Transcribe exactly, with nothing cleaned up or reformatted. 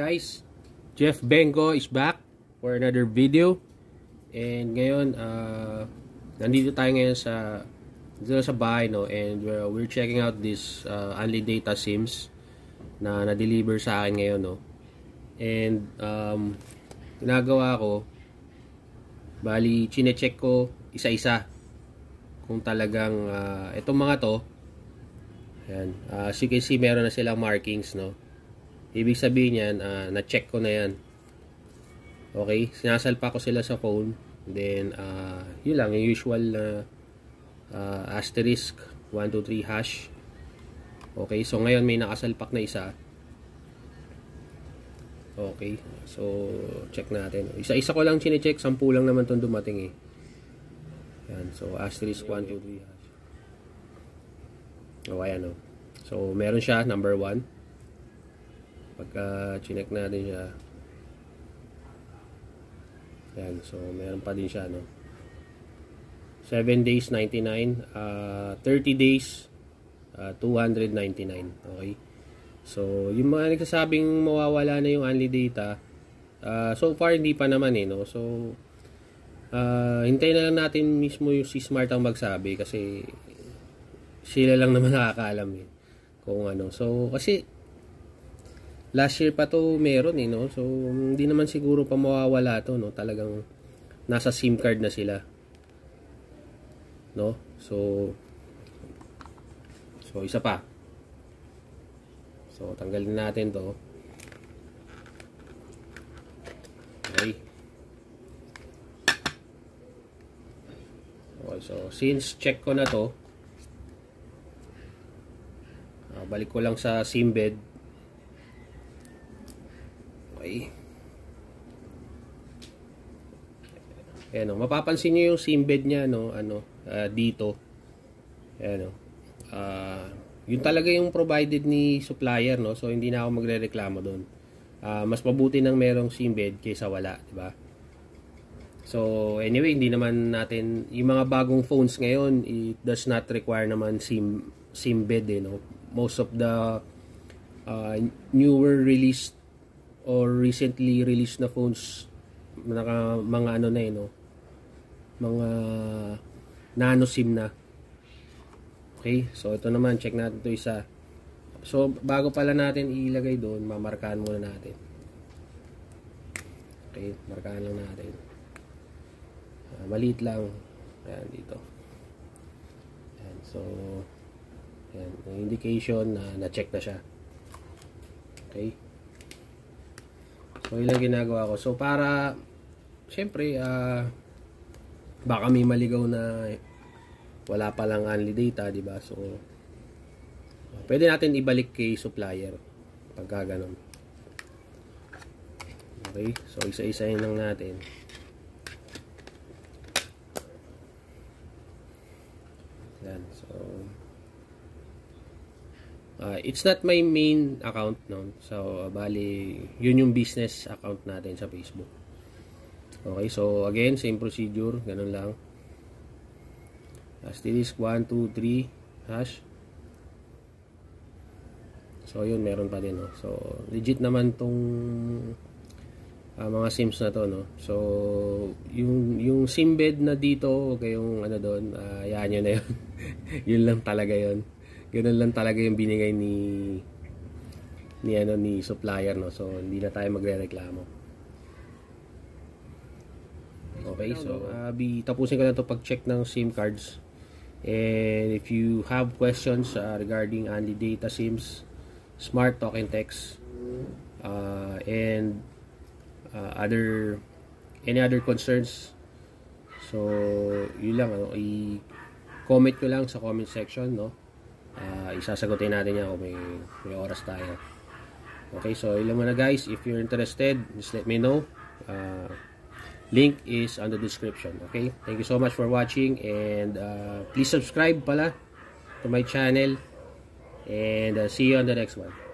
guys, Jeff Bengo is back for another video. And ngayon, uh, nandito tayo ngayon sa dito sa bahay, no? And we're, we're checking out this uh, Unli data SIMs na na-deliver sa akin ngayon, no? And um, ginagawa ko, bali, chine-check ko isa-isa kung talagang uh, itong mga to, ayan, uh, as you can see, meron na silang markings, no? Ibig sabihin yan, uh, na-check ko na yan. Okay, sinasalpa ko sila sa phone. Then, uh, yun lang, yung usual na uh, uh, asterisk, one two three hash. Okay, so ngayon may nakasalpak na isa. Okay, so check natin. Isa-isa ko lang chine-check, sampu lang naman itong dumating eh. Yan, so asterisk one two three hash. O, ayan o. So, meron siya, number one. Pagka chinek natin siya, yan, so meron pa din siya, no? seven days ninety-nine, uh, thirty days uh, two hundred ninety-nine. Okay, so yung mga nagsasabing mawawala na yung Unli data, uh, so far hindi pa naman eh, no? So uh, hintayin na lang natin mismo yung si Smart ang magsabi, kasi sila lang naman nakakaalam eh kung ano. So kasi last year pa to meron eh, no? So hindi naman siguro pa mawawala to, no? Talagang nasa SIM card na sila, no? So So isa pa. So tanggalin natin to. Okay. Okay, so since check ko na to, uh, balik ko lang sa SIM bed. Okay. Ayan, no? Mapapansin nyo yung SIM bed nya, no? Ano, uh, dito. Ayan, no? Uh, yun talaga yung provided ni supplier, no? So hindi na ako magrereklamo doon. Uh, mas mabuti nang merong SIM bed kaysa wala, di ba? So anyway, hindi naman natin yung mga bagong phones ngayon, it does not require naman SIM SIM bed, eh, no? Most of the uh, newer released or recently released na phones, naka, mga ano na eh, no? Mga nano SIM na. Okay, so ito naman, check natin ito isa. So bago pala natin ilagay doon, mamarkahan muna natin. Okay, markahan lang natin. Uh, maliit lang. Ayan, dito. Ayan, so ayan, indication na na-check na siya. Okay. So, ilang ginagawa ko. So, para, syempre, uh, baka may maligaw na wala palang Unli data, di ba? So, pwede natin ibalik kay supplier pagka ganun. Okay? So, isa-isahin lang natin. Yan. So, Uh, it's not my main account, no? So, uh, bali, yun yung business account natin sa Facebook. Okay, so again, same procedure, ganun lang. Asterisk one two three hash. So, yun, meron pa din, no? So, legit naman tong uh, mga SIMs na to, no? So, yung, yung SIM bed na dito, okay, yung ano doon, uh, yan yun na yun. Yun lang talaga yun. Ganun lang talaga yung binigay ni ni ano ni supplier, no? So hindi na tayo magrereklamo. Okay, so uh, bi tapusin ko na to pag-check ng SIM cards. And if you have questions uh, regarding Unli data SIMs, Smart Talk and Text, uh, and uh, other any other concerns, so yun lang, ano, i-comment ko lang sa comment section, no? Uh, isasagutin natin yan kung may, may oras tayo. Okay, so ilan muna guys. If you're interested, just let me know. Uh, link is on the description. Okay, thank you so much for watching, and uh, please subscribe pala to my channel, and uh, see you on the next one.